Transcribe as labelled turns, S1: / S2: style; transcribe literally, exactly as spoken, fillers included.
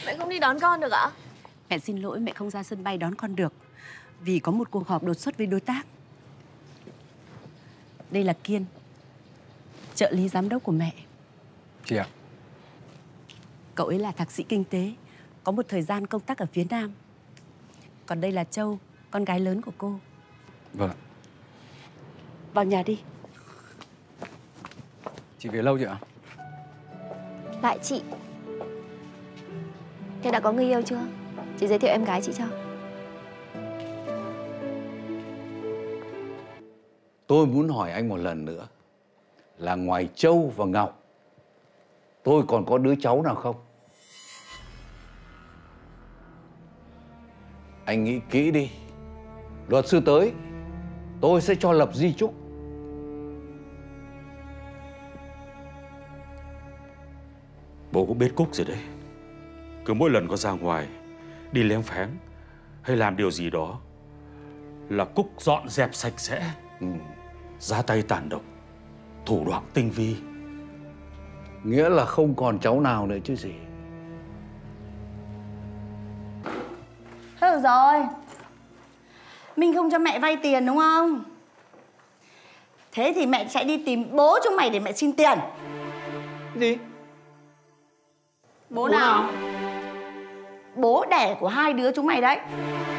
S1: Mẹ không đi đón con được ạ?
S2: Mẹ xin lỗi, mẹ không ra sân bay đón con được vì có một cuộc họp đột xuất với đối tác. Đây là Kiên, trợ lý giám đốc của mẹ.
S3: Chị ạ.
S2: Cậu ấy là thạc sĩ kinh tế, có một thời gian công tác ở phía Nam. Còn đây là Châu, con gái lớn của cô.
S3: Vâng.
S2: Vào nhà đi.
S3: Chị về lâu chưa ạ?
S1: Tại chị. Thế đã có người yêu chưa? Chị giới thiệu em gái chị cho.
S4: Tôi muốn hỏi anh một lần nữa là ngoài Châu và Ngọc, tôi còn có đứa cháu nào không? Anh nghĩ kỹ đi. Luật sư tới, tôi sẽ cho lập di chúc.
S5: Bố cũng biết Cúc rồi đấy. Cứ mỗi lần có ra ngoài, đi lén phén hay làm điều gì đó là Cúc dọn dẹp sạch sẽ, ừ. ra tay tàn độc, thủ đoạn tinh vi.
S4: Nghĩa là không còn cháu nào nữa chứ gì.
S6: Thôi được rồi. Mình không cho mẹ vay tiền đúng không? Thế thì mẹ sẽ đi tìm bố chúng mày để mẹ xin tiền.
S4: Gì?
S6: Bố nào? Bố đẻ của hai đứa chúng mày đấy.